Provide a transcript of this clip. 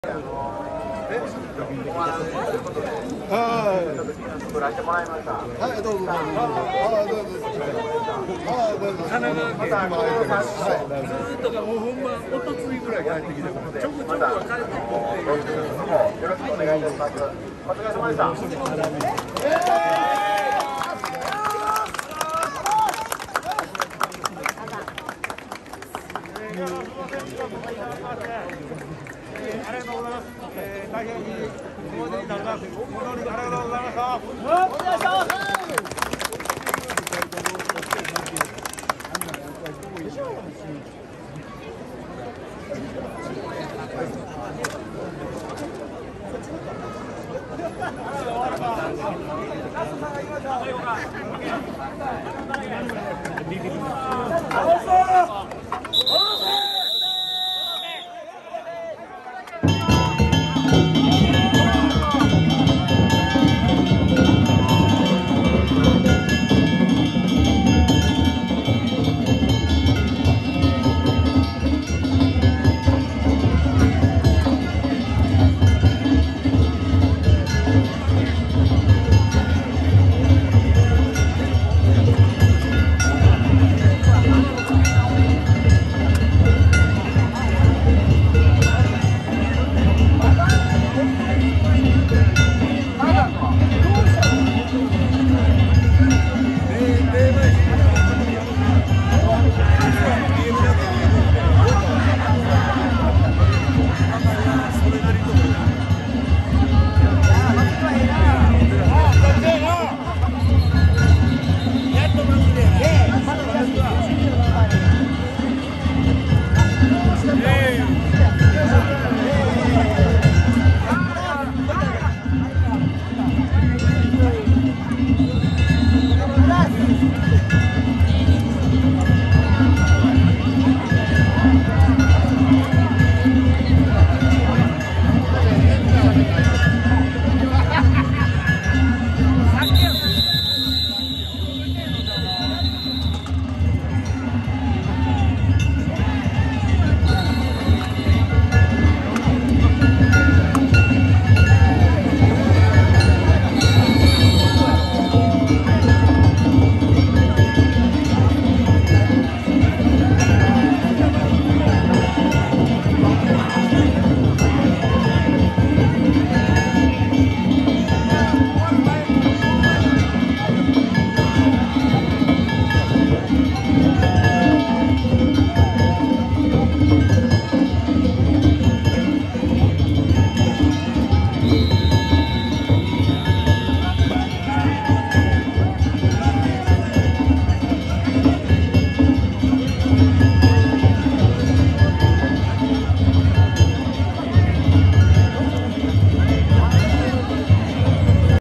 作らせてもらいました。はい、どうぞ。 神奈川県ずーっとがもうほんまおとついぐらい帰ってきてもちょくちょくは帰ってくるっていう。 よろしくお願いいたします。お疲れ様でした。 ありがとうございます。大変いい思い出になります。本当にありがとうございました。お願いします。ビビビ